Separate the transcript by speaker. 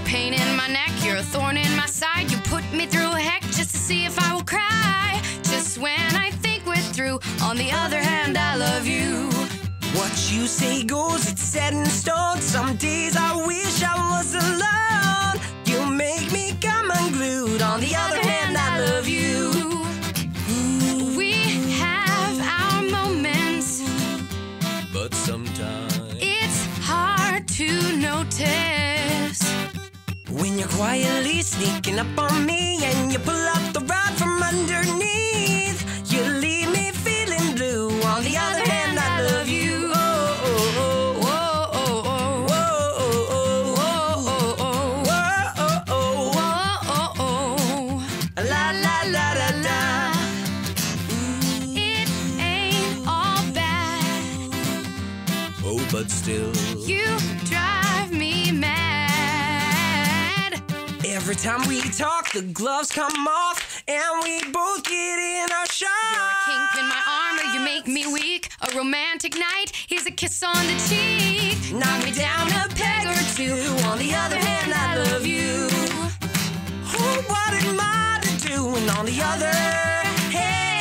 Speaker 1: pain in my neck, you're a thorn in my side. You put me through heck just to see if I will cry. Just when I think we're through, on the other hand, I love you.
Speaker 2: What you say goes, it's set in stone. Some days I wish I was alone. You make me come unglued. On the other hand, I love you.
Speaker 1: We have our moments,
Speaker 2: But sometimes
Speaker 1: it's hard to notice.
Speaker 2: when you're quietly sneaking up on me and you pull up the rug from underneath, you leave me feeling blue. On the other hand, I love you. Oh, oh, oh.
Speaker 1: Whoa, oh, oh.
Speaker 2: Whoa, oh, oh.
Speaker 1: Whoa, oh, oh.
Speaker 2: Whoa, oh, oh.
Speaker 1: Whoa, oh, oh.
Speaker 2: La, la, la, la, la.
Speaker 1: It ain't all bad.
Speaker 2: Oh, but still,
Speaker 1: You drive me mad.
Speaker 2: every time we talk, the gloves come off and we both get in our shot.
Speaker 1: You're a kink in my armor, you make me weak. A romantic night, here's a kiss on the cheek.
Speaker 2: Knock me down a peg or two. On the other hand, I love you. Oh, what am I to do? And on the other hand,